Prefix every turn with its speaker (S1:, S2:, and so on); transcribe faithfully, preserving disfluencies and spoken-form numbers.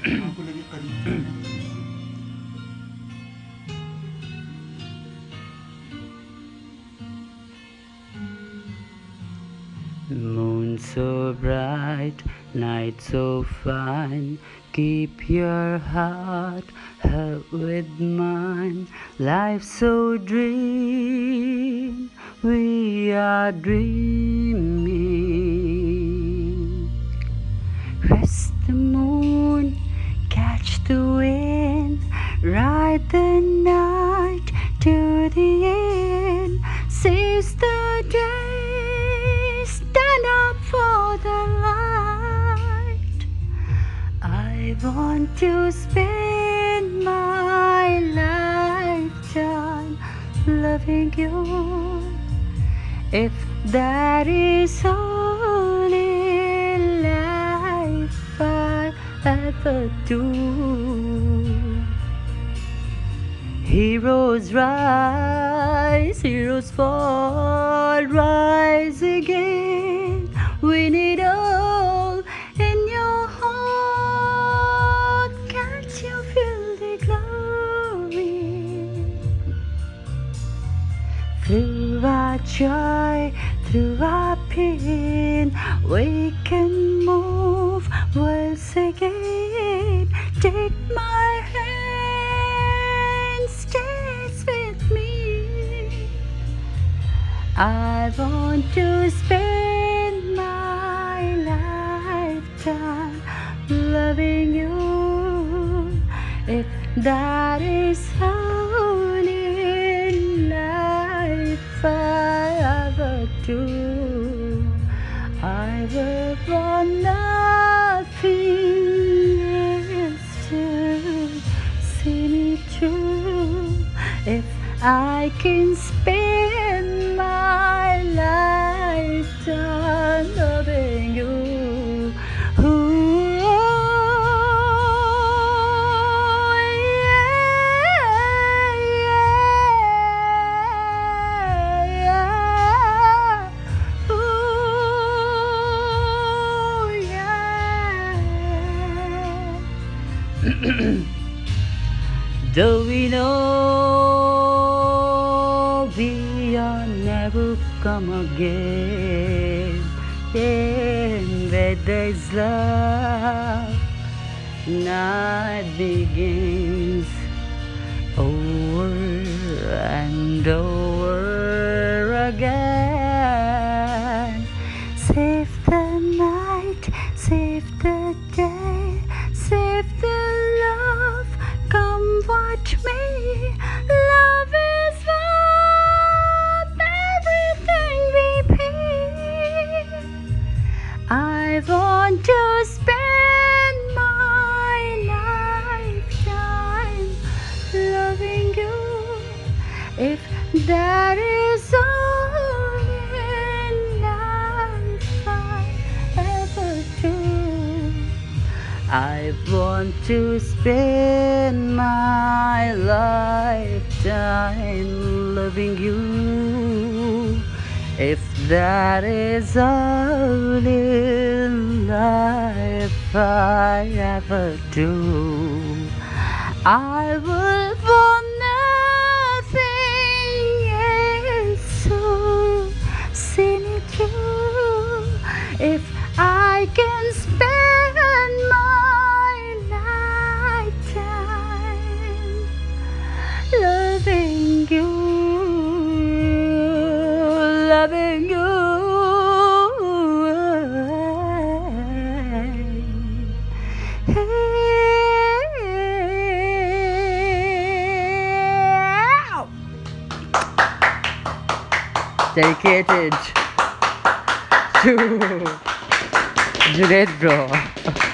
S1: Aku lagi kanina.
S2: Moon so bright, night so fine. Keep your heart held with mine. Life so dream, we are dreaming. Rest the moon, catch the wind, ride the night to the end. Seize the day, stand up for the light. I want to spend my lifetime loving you. If that is all in life I ever do. Heroes rise, heroes fall, rise again. We need all in your heart. Can't you feel the glory? Through our joy, through our pain, we can move once again. Take my hand, stay with me. I want to spend my lifetime loving you. If that is all in life I ever do, I will want nothing else to see me through. If I can spend my lifetime loving you. Ooh, yeah, yeah, yeah. Ooh, yeah. Though we know we'll never come again, and where there's love, night begins over and over again. Save the night, save the day, save the love. Come watch me. Love is worth everything we pay. I want to spend my lifetime loving you. If that is all in life I ever do, I want to spend my lifetime loving you. If that is all in life I ever do, I will want nothing else to see me through. If I can spend my lifetime loving you, loving you. Dedicated to Junaid bro.